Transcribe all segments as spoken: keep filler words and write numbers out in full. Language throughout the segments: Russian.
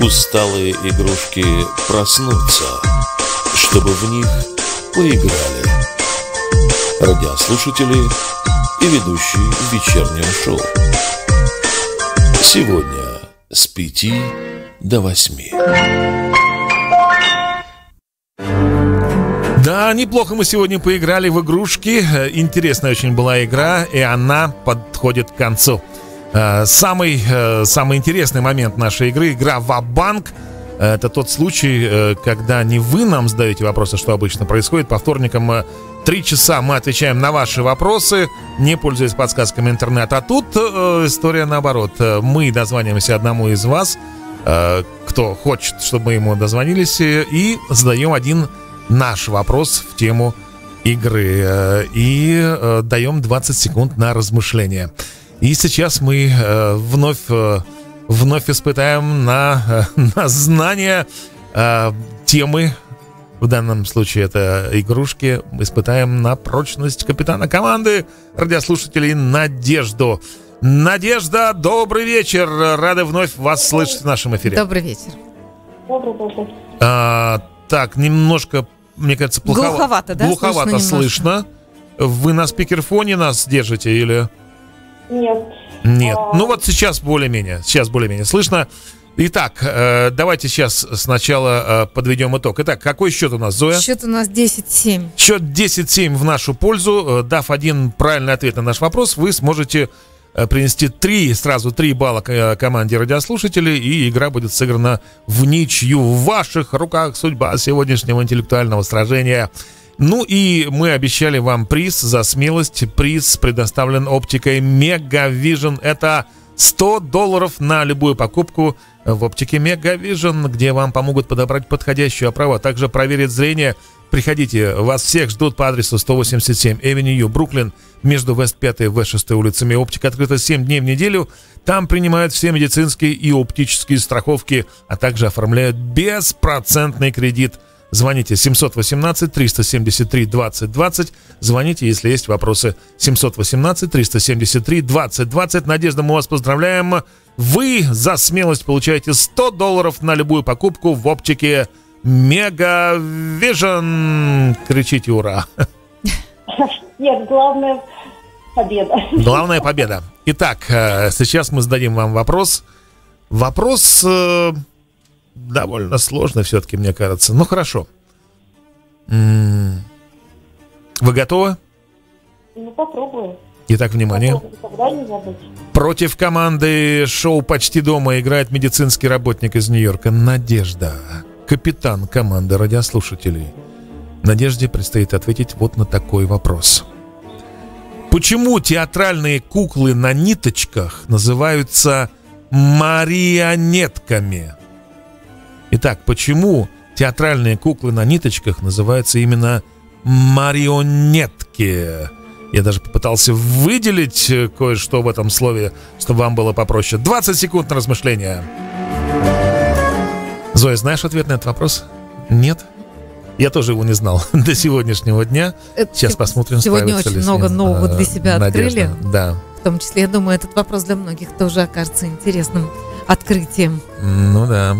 Усталые игрушки проснутся, чтобы в них поиграли радиослушатели и ведущие вечернего шоу. Сегодня с пяти до восьми. Да, неплохо мы сегодня поиграли в игрушки. Интересная очень была игра, и она подходит к концу. Самый, самый интересный момент нашей игры — игра «Ва-банк». Это тот случай, когда не вы нам задаете вопросы, что обычно происходит. По вторникам три часа мы отвечаем на ваши вопросы, не пользуясь подсказками интернета. А тут история наоборот. Мы дозваниваемся одному из вас, кто хочет, чтобы мы ему дозвонились, и задаем один наш вопрос в тему игры. И даем двадцать секунд на размышление. И сейчас мы э, вновь, э, вновь испытаем на, э, на знание э, темы. В данном случае это игрушки. Мы испытаем на прочность капитана команды радиослушателей Надежду. Надежда, добрый вечер. Рады вновь вас слышать в нашем эфире. Добрый вечер. Добрый вечер. А, так, немножко, мне кажется, плохо... глуховато, да? Глуховато слышно. слышно. Вы на спикерфоне нас держите или... Нет. Нет. А... Ну вот сейчас более-менее. Сейчас более-менее слышно. Итак, э, давайте сейчас сначала э, подведем итог. Итак, какой счет у нас, Зоя? Счет у нас десять семь. Счет десять семь в нашу пользу. Э, дав один правильный ответ на наш вопрос, вы сможете э, принести три, сразу три балла к э, команде радиослушателей, и игра будет сыграна в ничью. В ваших руках судьба сегодняшнего интеллектуального сражения. Ну и мы обещали вам приз за смелость. Приз предоставлен оптикой Мегавижн. Это сто долларов на любую покупку в оптике Мегавижн, где вам помогут подобрать подходящую оправу, а также проверить зрение. Приходите, вас всех ждут по адресу сто восемьдесят семь Авеню, Бруклин, между Вест пятой и Вест шестой улицами. Оптика открыта семь дней в неделю. Там принимают все медицинские и оптические страховки, а также оформляют беспроцентный кредит. Звоните семь один восемь три семь три двадцать двадцать. Звоните, если есть вопросы. семь один восемь три семь три двадцать двадцать. Надежда, мы вас поздравляем. Вы за смелость получаете сто долларов на любую покупку в оптике Мегавижн. Кричите «Ура!» Нет, главное победа. Главная победа. Итак, сейчас мы зададим вам вопрос. Вопрос... довольно сложно все-таки, мне кажется. Ну, хорошо. Вы готовы? Ну, попробую. Итак, внимание. Никогда не забыть. Против команды шоу «Почти дома» играет медицинский работник из Нью-Йорка Надежда, капитан команды радиослушателей. Надежде предстоит ответить вот на такой вопрос. Почему театральные куклы на ниточках называются марионетками? Итак, почему театральные куклы на ниточках называются именно марионетки? Я даже попытался выделить кое-что в этом слове, чтобы вам было попроще. двадцать секунд на размышления. Зоя, знаешь ответ на этот вопрос? Нет? Я тоже его не знал до сегодняшнего дня. Это Сейчас посмотрим, сегодня очень много нового для себя Надежда. открыли. Да. В том числе, я думаю, этот вопрос для многих тоже окажется интересным открытием. Ну да.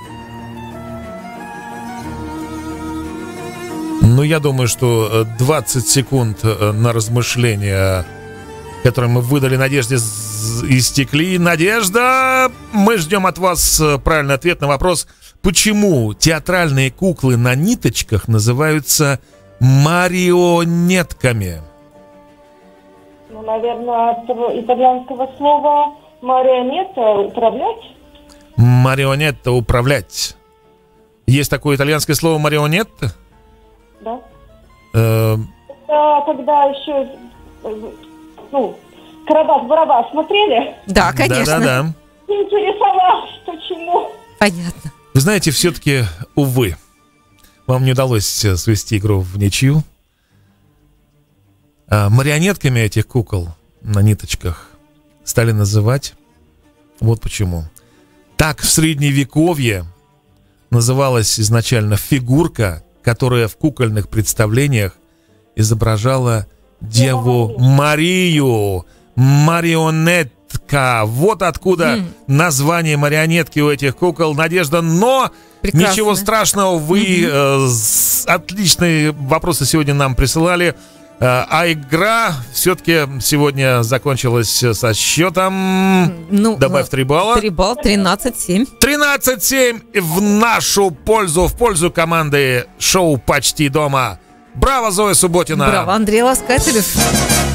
Ну, я думаю, что двадцать секунд на размышления, которые мы выдали Надежде, истекли. Надежда, мы ждем от вас правильный ответ на вопрос, почему театральные куклы на ниточках называются марионетками? Ну, наверное, от итальянского слова марионетта — управлять. Марионетта — управлять. Есть такое итальянское слово марионетта? Да. Э... Это когда еще, ну, Карабас-Барабас смотрели? Да, конечно. Да, да, да. Интересовалась, почему. Понятно. Вы знаете, все-таки, увы, вам не удалось свести игру в ничью. А марионетками этих кукол на ниточках стали называть вот почему. Так в Средневековье называлась изначально фигурка, которая в кукольных представлениях изображала Деву Марию. Марионетка. марионетка. Вот откуда М. название марионетки у этих кукол. Надежда, но Прекрасно. ничего страшного. Вы э, с- отличные вопросы сегодня нам присылали. Э, а игра все-таки сегодня закончилась со счетом... Ну, Добавь три балла. Три балла, тринадцать семь. тринадцать семь в нашу пользу, в пользу команды шоу «Почти дома». Браво, Зоя Субботина! Браво, Андрей Ласкателев.